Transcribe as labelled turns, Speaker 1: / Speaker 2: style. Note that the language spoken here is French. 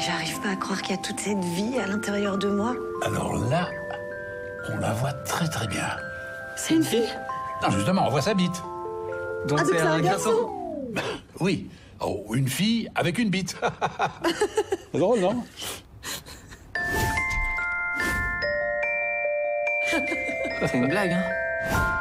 Speaker 1: J'arrive pas à croire qu'il y a toute cette vie à l'intérieur de moi.
Speaker 2: Alors là, on la voit très très bien.
Speaker 1: C'est une fille?
Speaker 2: Non, justement, on voit sa bite.
Speaker 3: Donc c'est un garçon.
Speaker 2: Oui. Oh, une fille avec une bite. C'est drôle, non?
Speaker 3: C'est une blague, hein.